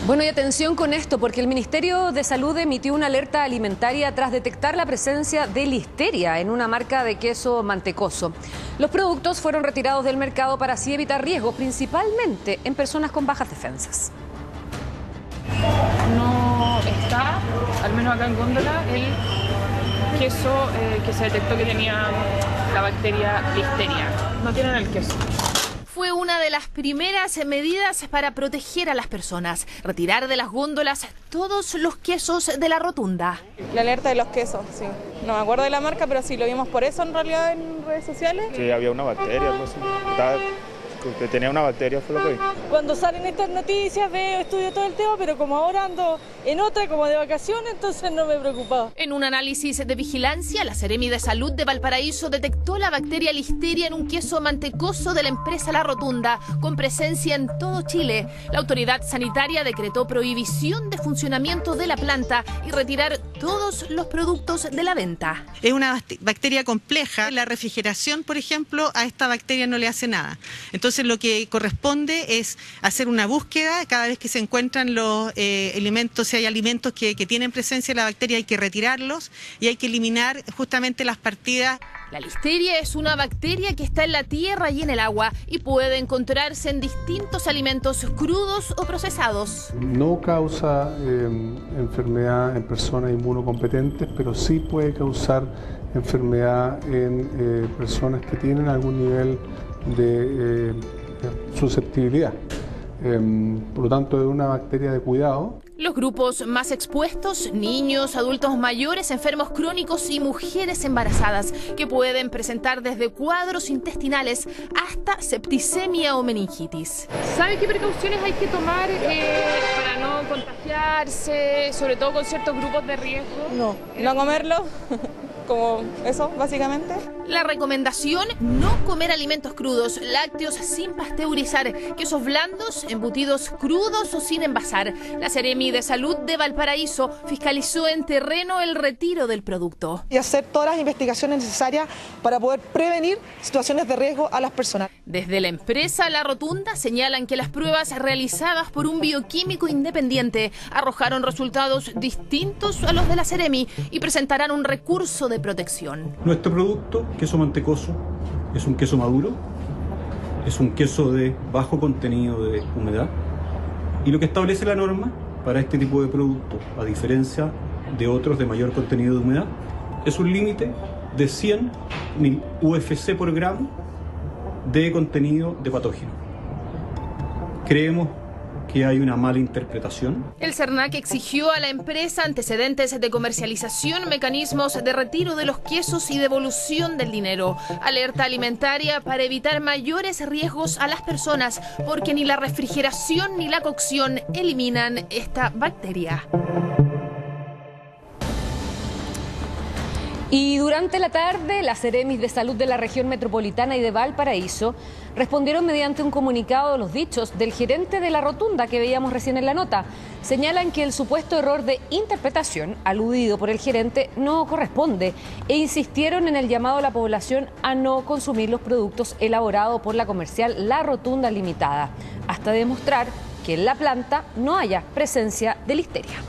Bueno, y atención con esto, porque el Ministerio de Salud emitió una alerta alimentaria tras detectar la presencia de listeria en una marca de queso mantecoso. Los productos fueron retirados del mercado para así evitar riesgos, principalmente en personas con bajas defensas. No está, al menos acá en Góndola, el queso que se detectó que tenía la bacteria listeria. No tienen el queso. Fue una de las primeras medidas para proteger a las personas, retirar de las góndolas todos los quesos de la rotunda. La alerta de los quesos, sí. No me acuerdo de la marca, pero sí lo vimos por eso en realidad en redes sociales. Sí, había una bacteria, algo así. Que tenía una bacteria, fue lo que vi. Cuando salen estas noticias veo, estudio todo el tema, pero como ahora ando en otra, como de vacaciones, entonces no me he preocupado. En un análisis de vigilancia, la Seremi de Salud de Valparaíso detectó la bacteria listeria en un queso mantecoso de la empresa La Rotunda, con presencia en todo Chile. La autoridad sanitaria decretó prohibición de funcionamiento de la planta y retirar todos los productos de la venta. Es una bacteria compleja. La refrigeración, por ejemplo, a esta bacteria no le hace nada. Entonces lo que corresponde es hacer una búsqueda cada vez que se encuentran los elementos, si hay alimentos que tienen presencia de la bacteria, hay que retirarlos y hay que eliminar justamente las partidas. La listeria es una bacteria que está en la tierra y en el agua y puede encontrarse en distintos alimentos crudos o procesados. No causa enfermedad en personas inmunocompetentes, pero sí puede causar enfermedad en personas que tienen algún nivel de susceptibilidad. Por lo tanto, es una bacteria de cuidado. Los grupos más expuestos: niños, adultos mayores, enfermos crónicos y mujeres embarazadas, que pueden presentar desde cuadros intestinales hasta septicemia o meningitis. ¿Sabe qué precauciones hay que tomar para no contagiarse, sobre todo con ciertos grupos de riesgo? No comerlo. Como eso, básicamente. La recomendación: no comer alimentos crudos, lácteos sin pasteurizar, quesos blandos, embutidos crudos o sin envasar. La Seremi de Salud de Valparaíso fiscalizó en terreno el retiro del producto. Y hacer todas las investigaciones necesarias para poder prevenir situaciones de riesgo a las personas. Desde la empresa La Rotunda señalan que las pruebas realizadas por un bioquímico independiente arrojaron resultados distintos a los de la Seremi y presentarán un recurso de protección. Nuestro producto, queso mantecoso, es un queso maduro, es un queso de bajo contenido de humedad, y lo que establece la norma para este tipo de producto, a diferencia de otros de mayor contenido de humedad, es un límite de 100.000 UFC por gramo de contenido de patógeno. Creemos que hay una mala interpretación. El SERNAC exigió a la empresa antecedentes de comercialización, mecanismos de retiro de los quesos y devolución del dinero. Alerta alimentaria para evitar mayores riesgos a las personas, porque ni la refrigeración ni la cocción eliminan esta bacteria. Y durante la tarde, las Seremis de Salud de la región metropolitana y de Valparaíso respondieron mediante un comunicado a los dichos del gerente de La Rotunda que veíamos recién en la nota. Señalan que el supuesto error de interpretación aludido por el gerente no corresponde e insistieron en el llamado a la población a no consumir los productos elaborados por la comercial La Rotunda Limitada, hasta demostrar que en la planta no haya presencia de listeria.